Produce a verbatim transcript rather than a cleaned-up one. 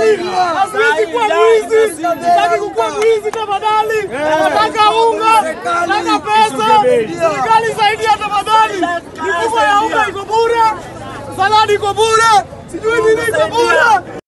mwizi. Hatuwezi kuwa mwizi. Sitaki kukuwa mwizi tafadhali. Nataka unga, nataka pesa. Serikali saidia tafadhali. Mifuko ya unga iko bure. Saladi iko bure. Sijui nini iko bure.